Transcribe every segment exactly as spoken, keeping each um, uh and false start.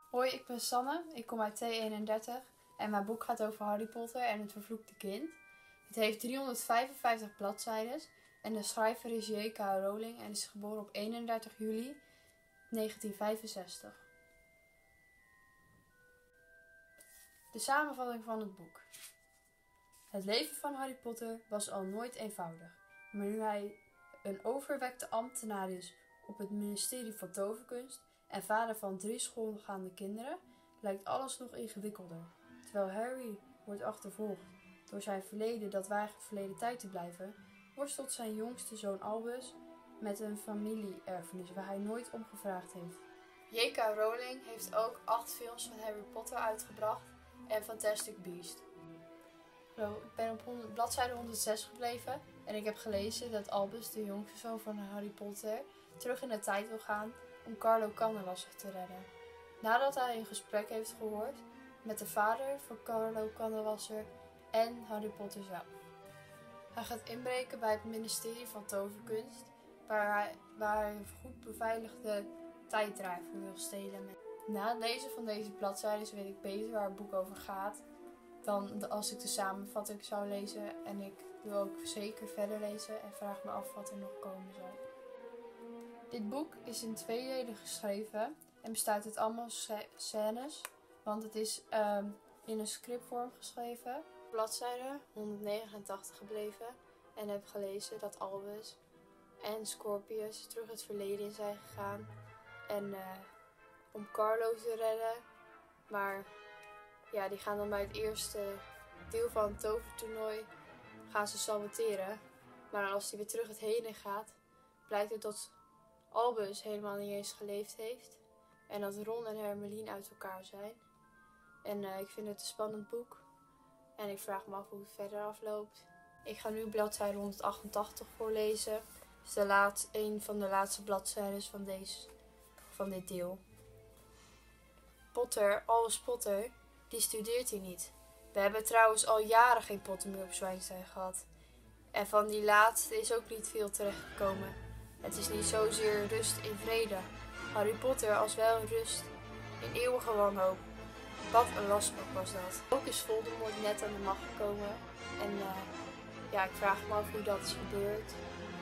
Hoi, ik ben Sanne. Ik kom uit T eenendertig en mijn boek gaat over Harry Potter en het vervloekte kind. Het heeft driehonderdvijfenvijftig bladzijden en de schrijver is J K Rowling en is geboren op eenendertig juli negentienhonderdvijfenzestig. De samenvatting van het boek. Het leven van Harry Potter was al nooit eenvoudig, maar nu hij een overwekte ambtenaar is op het ministerie van Toverkunst en vader van drie schoolgaande kinderen, lijkt alles nog ingewikkelder. Terwijl Harry wordt achtervolgd door zijn verleden dat weigert verleden tijd te blijven, worstelt zijn jongste zoon Albus met een familie-erfenis waar hij nooit om gevraagd heeft. J K Rowling heeft ook acht films van Harry Potter uitgebracht en Fantastic Beasts. Ik ben op bladzijde honderdzes gebleven en ik heb gelezen dat Albus, de jongste zoon van Harry Potter, terug in de tijd wil gaan om Carlo Candelwasser te redden. Nadat hij een gesprek heeft gehoord met de vader van Carlo Candelwasser en Harry Potter zelf. Hij gaat inbreken bij het ministerie van Toverkunst, waar hij, waar hij een goed beveiligde tijddrijver wil stelen. Na het lezen van deze bladzijden weet ik beter waar het boek over gaat dan als ik de samenvatting zou lezen, en ik wil ook zeker verder lezen en vraag me af wat er nog komen zal. Dit boek is in twee delen geschreven en bestaat uit allemaal scènes, want het is um, in een scriptvorm geschreven. Bladzijde honderdnegenentachtig gebleven en heb gelezen dat Albus en Scorpius terug het verleden in zijn gegaan en uh, om Carlo te redden, maar ja, die gaan dan bij het eerste deel van het tovertoernooi gaan ze saboteren. Maar als hij weer terug het heden in gaat, blijkt het dat Albus helemaal niet eens geleefd heeft. En dat Ron en Hermeline uit elkaar zijn. En uh, ik vind het een spannend boek. En ik vraag me af hoe het verder afloopt. Ik ga nu bladzijde honderdachtentachtig voorlezen. Dat is de laat, een van de laatste bladzijden van, deze, van dit deel. Potter, Albus Potter, die studeert hier niet. We hebben trouwens al jaren geen Potter meer op Zwijnstein gehad. En van die laatste is ook niet veel terechtgekomen. Het is niet zozeer rust in vrede. Harry Potter als wel rust in eeuwige wanhoop. Wat een lastpak was dat. Ook is Voldemort net aan de macht gekomen. En uh, ja, ik vraag me af hoe dat is gebeurd.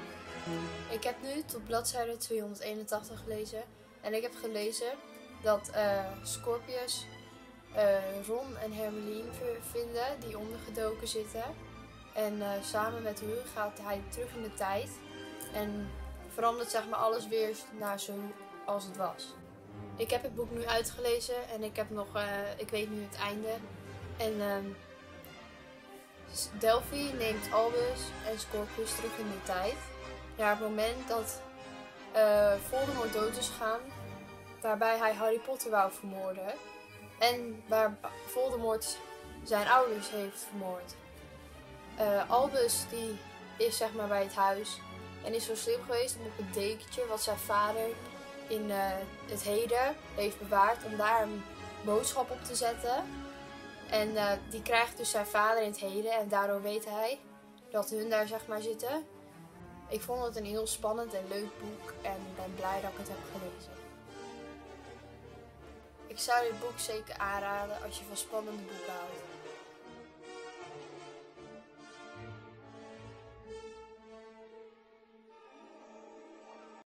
Ik heb nu tot bladzijde tweehonderdeenentachtig gelezen. En ik heb gelezen dat uh, Scorpius Uh, Ron en Hermeline vinden die ondergedoken zitten. En uh, samen met hun gaat hij terug in de tijd. En verandert zeg maar alles weer naar zoals het was. Ik heb het boek nu uitgelezen en ik heb nog, uh, ik weet nu het einde. En uh, Delphi neemt Albus en Scorpius terug in de tijd. Naar het moment dat uh, Voldemort dood is gegaan, waarbij hij Harry Potter wou vermoorden. En waar Voldemort zijn ouders heeft vermoord. Uh, Albus die is zeg maar bij het huis en is zo slim geweest om op het dekentje wat zijn vader in uh, het heden heeft bewaard, om daar een boodschap op te zetten. En uh, die krijgt dus zijn vader in het heden en daardoor weet hij dat hun daar zeg maar zitten. Ik vond het een heel spannend en leuk boek en ben blij dat ik het heb gelezen. Ik zou dit boek zeker aanraden als je van spannende boeken houdt.